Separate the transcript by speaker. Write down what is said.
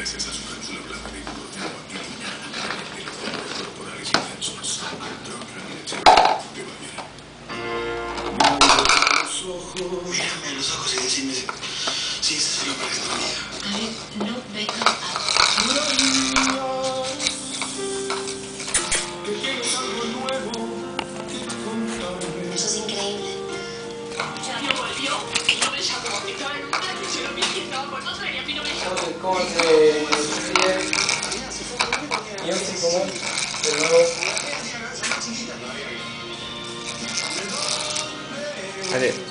Speaker 1: gracias a su cápsula blanca de hidrogeno elimina rápidamente los dolores corporales intensos. Te va bien.
Speaker 2: Mírame a los ojos y decime si esa es la pareja de tu vida.
Speaker 3: David, no vengas a... Eso es increíble.
Speaker 4: Sergio volvió y no me llamó. Estaba en una discusión y estaba con otra y a mí no me llamó.
Speaker 5: ¿Cómo se escribe? Yossi, ¿cómo? De nuevo.
Speaker 6: Dale.